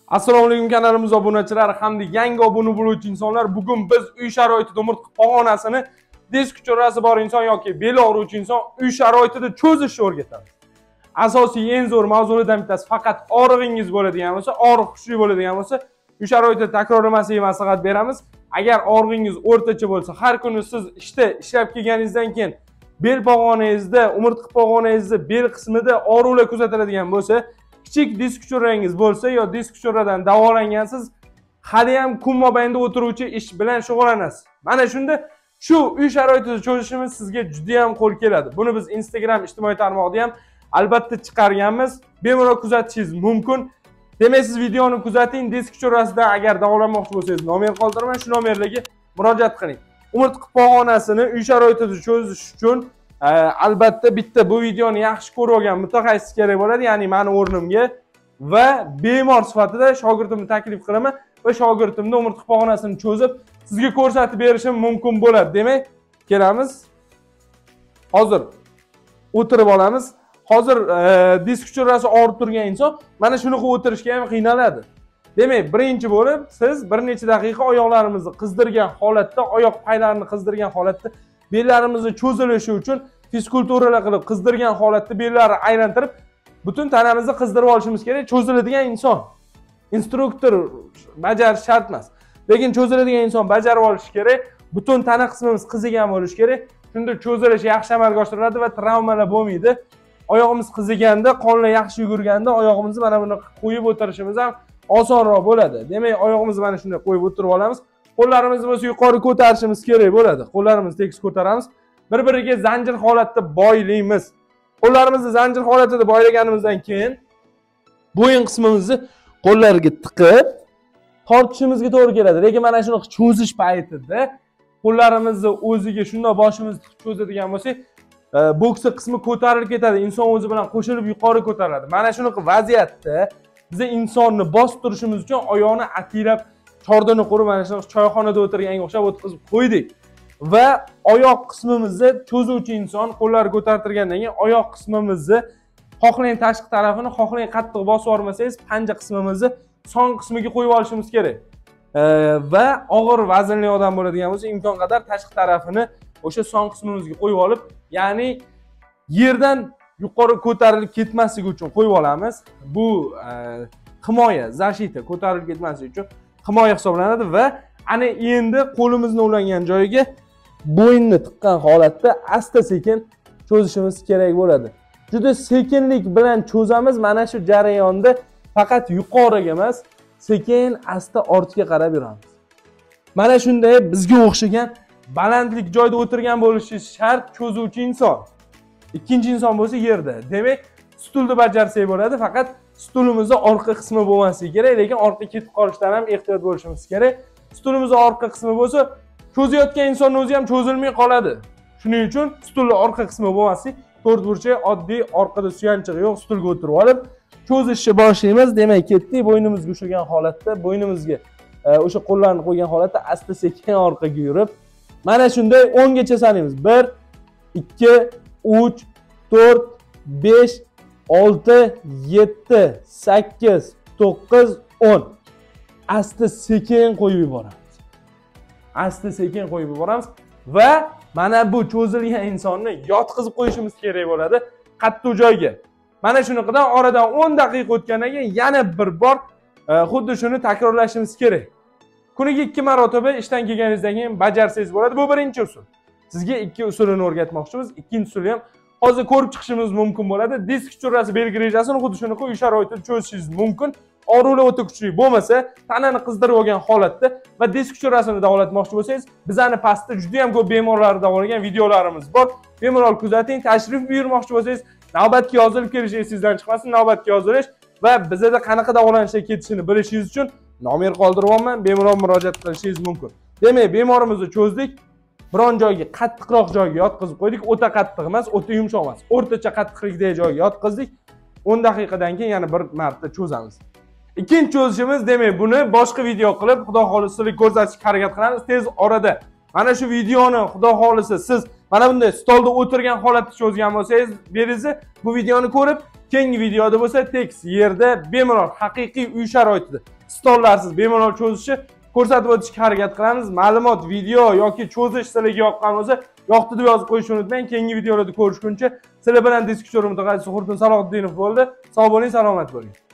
Assalomu alaykum kanalimiz obunachilari hamda yangi obuna bo'luvchi insonlar. Bugun biz uy sharoitida umurtqa pog'onasini disk uchorasi bor inson yoki bel og'ruvchi inson uy sharoitida cho'zishni o'rgatamiz. Asosiy eng zo'r mavzulardan bittasi faqat og'rig'ingiz bo'ladigan bo'lsa, og'riq kuchli bo'ladigan bo'lsa, uy sharoitida takrorlamaslikka maslahat beramiz. Agar og'rig'ingiz o'rtacha bo'lsa, har kuni siz ishlab kelganingizdan keyin bel pog'onangizda, umurtqa pog'onangizda bel qismida og'riqlar kuzatiladigan bo'lsa, kichik disk uchorrangiz bo'lsa yo disk uchorradan davolangansiz, hali ham kun mobaynida o'tiruvchi ish bilan shug'ullanasiz. Mana shunda shu uy sharoitida cho'zishimiz sizga juda ham qo'l keladi. Buni biz Instagram ijtimoiy tarmog'ida ham albatta chiqarganmiz. Bemalol kuzatishingiz mumkin. Demak, siz videoni kuzating, disk uchorasida agar davolanmoqchi bo'lsangiz nomer qoldirmang, shu nomerlarga murojaat qiling. Umurtqa pog'onasini uy sharoitida cho'zish uchun albatta bitta bu videoni yaxshi ko'rib olgan mutaxassis kerak bo'ladi, ya'ni meni o'rnimga va bemor sifatida shogirdimni taklif qilaman va shogirdimni umurtqa pog'onasini cho'zib sizga ko'rsatib berishim mumkin bo'ladi. Demak, kelamiz. Hozir o'tirib olamiz. Hozir disk uchorasi og'rib turgan inson mana shunaqa o'tirishga ham qiynaladi. Demak, birinchi bo'lib siz bir necha daqiqa oyoqlarimizni qizdirgan holatda, oyoq paylarini qizdirgan holatda bellarimizni cho'zilishi uchun fizkulturalar qilib qizdirgan holatda bellarni aylantirib butun tanamizni qizdirib olishimiz kerak. Cho'ziladigan inson instruktor bajarish shart emas, lekin cho'ziladigan inson bajarib olishi kerak. Butun tana qismimiz qizigan bo'lishi kerak. Shunda cho'zilish yaxshi amalga oshiriladi va travmalar bo'lmaydi. Oyog'imiz qiziganda, qonlar yaxshi yugurganda oyog'imizni mana buni qo'yib o'tirishimiz ham osonroq bo'ladi. Demak, oyog'imizni mana shunday qo'yib o'tirib olamiz. Qo'llarimizni bo'lsa yuqori ko'tarishimiz kerak bo'ladi. Qo'llarimizni tekis ko'taramiz. Bir-biriga zanjir holatda boylaymiz. Qo'llarimizni zanjir holatida boylaganimizdan keyin bo'yin qismimizni qo'llarga tiqib tortishimizga to'g'ri keladi. Lekin mana shuni cho'zish paytida qo'llarimizni o'ziga shunday boshimizni tiqib cho'zadigan bo'lsak, bo'ksa qismi ko'tarilib ketadi. Inson o'zi bilan qo'shilib yuqori ko'tariladi. Mana shunaqa vaziyatda biz insonni bosib turishimiz uchun oyoqni atiylab chordana qurib mana shu choyxonada o'tirganga o'xshab o'tkazib qo'ydik. Va oyoq qismimizni cho'zuvchi inson qo'llari ko'tartirgandan keyin oyoq qismimizni xohlang tashqi tarafini, xohlang qattiq bosib olmasangiz, panja qismimizni son qismiga qo'yib olishimiz kerak. Va og'ir vaznli odam bo'ladigan bo'lsa, imkon qadar tashqi tarafini o'sha son qismimizga qo'yib olib, ya'ni yerdan yuqori ko'tarilib ketmasligi uchun qo'yib olamiz. Bu himoya, zashita ko'tarilib ketmasligi uchun himoya hisoblanadi va ana endi qo'limizni ulangan joyiga bo'yinni tiqqan holatda asta-sekin cho'zishimiz kerak bo'ladi. Juda sekinlik bilan cho'zamiz. Mana shu jarayonda faqat yuqoriga emas, sekin asta ortga qarab yuramiz. Mana shunday bizga o'xshagan balandlik joyda o'tirgan bo'lishi shart cho'zuvchi inson. Ikkinchi inson bo'lsa yerda. Demak, stulda bajarsak bo'ladi, faqat stulimizni orqa qismi bo'lmasligi kerak, lekin orqa ketib qolishdan ham ehtiyot bo'lishimiz kerak. Stulimizni orqa qismi bo'lsa, cho'zayotgan insonning o'zi ham cho'zilmay qoladi. Shuning uchun stulning orqa qismi bo'lmasligi, to'rt burchak oddiy orqada suyanchig'i yo'q stulga o'tirib olib cho'zishni boshlaymiz. Demak, ketdik. Bo'ynimizga ushlagan holatda, bo'ynimizga o'sha qo'llarni qo'ygan holatda asta-sekin orqaga yurib, mana shunday 10 gacha sanaymiz. 1 2 3 4 5 6 7 8 9 10. Asta-sekin qo'yib yuboramiz. Asta-sekin qo'yib yuboramiz va mana bu cho'zilgan insonni yotqizib qo'yishimiz kerak bo'ladi qattiq joyga. Mana shunaqadan oradan 10 daqiqa o'tgandan keyin yana bir bor xuddi shuni takrorlashimiz kerak. Kuniga 2 marotaba ishdan kelganingizdan keyin bajarsangiz bo'ladi. Bu birinchi usul. Sizga ikki usulini o'rgatmoqchimiz. Ikkinchi usuli ham hozir ko'rib chiqishimiz mumkin bo'ladi. Disk uchorasi belgi rejasini xuddi shunaqa uy sharoitida cho'zishingiz mumkin. Og'riqlar o'ta kuchli bo'lmasa, tanani qizdirib olgan holatda va disk uchorasini davolatmoqchi bo'lsangiz, bizani pastda juda ham ko'p bemorlarni davolagan videolarimiz bor. Bemalol kuzating, tashrif buyurmoqchi bo'lsangiz, navbatga yozilib kelish esingizdan chiqmasin, navbatga yozilish va bizda qanaqa davolanishga ketishini bilishingiz uchun nomer qoldiryapman, bemalol murojaat qilishingiz mumkin. Demak, bemorimizni cho'zdik. Biron joyga qattiqroq joyga yotqizib qo'ydik. O'ta qattiq emas, o'ta yumshoq emas. O'rtacha qattiqlikdagi joyga yotqizdik. 10 daqiqadan keyin yana bir marta cho'zamiz. Ikkinchi cho'zishimiz, demak, buni boshqa video qilib, xudo xolisa sizlarga ko'rsatishga harakat qilamiz tez orada. Mana shu videoni xudo xolisa siz mana bunday stolda o'tirgan holatda cho'zgan bo'lsangiz, beringiz bu videoni ko'rib Keyingi videoda bo'lsa tekis yerda bemalol haqiqiy uy sharoitida stollarsiz bemalol cho'zishni ko'rsatib o'tishga harakat qilamiz. Ma'lumot, video yoki cho'zish sizlarga yoqqan bo'lsa, yoqdi deb yozib qo'yishni unutmang. Keyingi videolarda ko'rishguncha sizlar bilan diskussiya mutaxassisi Xurton Salohiddinov bo'ldi. Sog' bo'ling, salomat bo'ling.